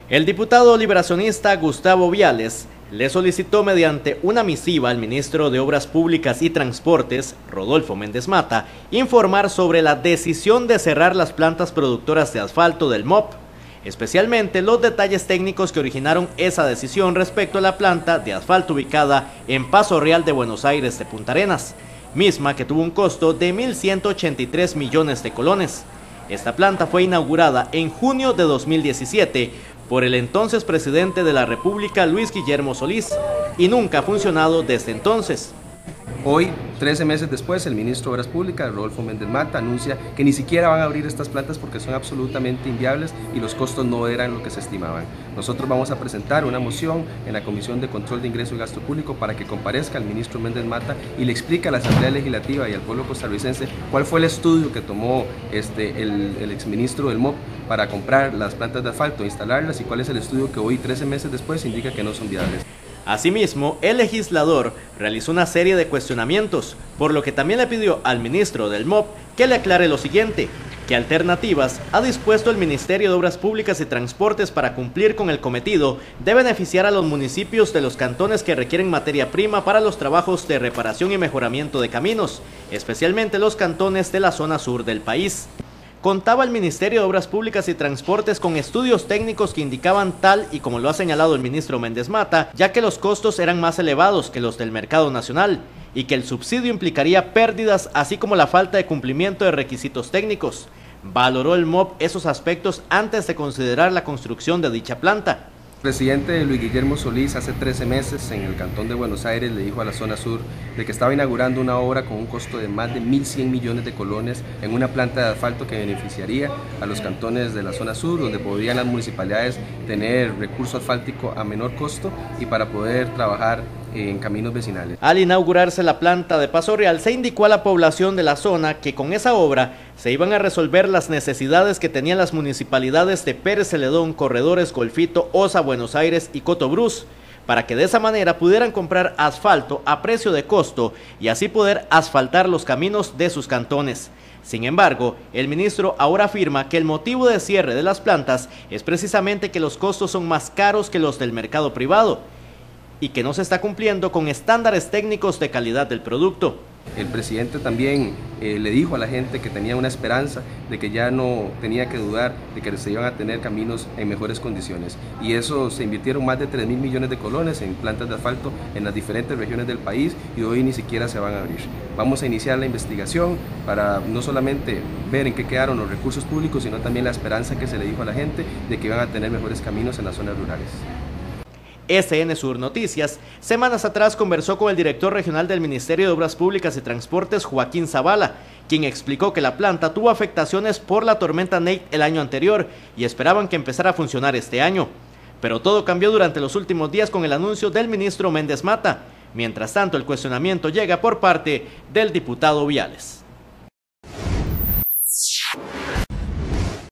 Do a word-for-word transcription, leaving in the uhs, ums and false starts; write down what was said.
El diputado liberacionista Gustavo Viales le solicitó mediante una misiva al ministro de Obras Públicas y Transportes, Rodolfo Méndez Mata, informar sobre la decisión de cerrar las plantas productoras de asfalto del M O P, especialmente los detalles técnicos que originaron esa decisión respecto a la planta de asfalto ubicada en Paso Real de Buenos Aires de Punta Arenas, misma que tuvo un costo de mil ciento ochenta y tres millones de colones. Esta planta fue inaugurada en junio de dos mil diecisiete por el entonces presidente de la República, Luis Guillermo Solís, y nunca ha funcionado desde entonces. Hoy, trece meses después, el ministro de Obras Públicas, Rodolfo Méndez Mata, anuncia que ni siquiera van a abrir estas plantas porque son absolutamente inviables y los costos no eran lo que se estimaban. Nosotros vamos a presentar una moción en la Comisión de Control de Ingreso y Gasto Público para que comparezca el ministro Méndez Mata y le explique a la Asamblea Legislativa y al pueblo costarricense cuál fue el estudio que tomó este, el, el exministro del M O P para comprar las plantas de asfalto e instalarlas y cuál es el estudio que hoy, trece meses después, indica que no son viables. Asimismo, el legislador realizó una serie de cuestionamientos, por lo que también le pidió al ministro del M O P que le aclare lo siguiente: ¿qué alternativas ha dispuesto el Ministerio de Obras Públicas y Transportes para cumplir con el cometido de beneficiar a los municipios de los cantones que requieren materia prima para los trabajos de reparación y mejoramiento de caminos, especialmente los cantones de la zona sur del país? Contaba el Ministerio de Obras Públicas y Transportes con estudios técnicos que indicaban tal y como lo ha señalado el ministro Méndez Mata, ya que los costos eran más elevados que los del mercado nacional y que el subsidio implicaría pérdidas así como la falta de cumplimiento de requisitos técnicos. Valoró el M O P esos aspectos antes de considerar la construcción de dicha planta. El presidente Luis Guillermo Solís hace trece meses en el Cantón de Buenos Aires le dijo a la zona sur de que estaba inaugurando una obra con un costo de más de mil cien millones de colones en una planta de asfalto que beneficiaría a los cantones de la zona sur, donde podrían las municipalidades tener recurso asfáltico a menor costo y para poder trabajar en caminos vecinales. Al inaugurarse la planta de Paso Real, se indicó a la población de la zona que con esa obra se iban a resolver las necesidades que tenían las municipalidades de Pérez Celedón, Corredores, Golfito, Osa, Buenos Aires y Cotobruz, para que de esa manera pudieran comprar asfalto a precio de costo y así poder asfaltar los caminos de sus cantones. Sin embargo, el ministro ahora afirma que el motivo de cierre de las plantas es precisamente que los costos son más caros que los del mercado privado y que no se está cumpliendo con estándares técnicos de calidad del producto. El presidente también eh, le dijo a la gente que tenía una esperanza de que ya no tenía que dudar de que se iban a tener caminos en mejores condiciones. Y eso, se invirtieron más de tres mil millones de colones en plantas de asfalto en las diferentes regiones del país y hoy ni siquiera se van a abrir. Vamos a iniciar la investigación para no solamente ver en qué quedaron los recursos públicos, sino también la esperanza que se le dijo a la gente de que iban a tener mejores caminos en las zonas rurales. S N Sur Noticias, semanas atrás conversó con el director regional del Ministerio de Obras Públicas y Transportes, Joaquín Zavala, quien explicó que la planta tuvo afectaciones por la tormenta Nate el año anterior y esperaban que empezara a funcionar este año. Pero todo cambió durante los últimos días con el anuncio del ministro Méndez Mata. Mientras tanto, el cuestionamiento llega por parte del diputado Viales.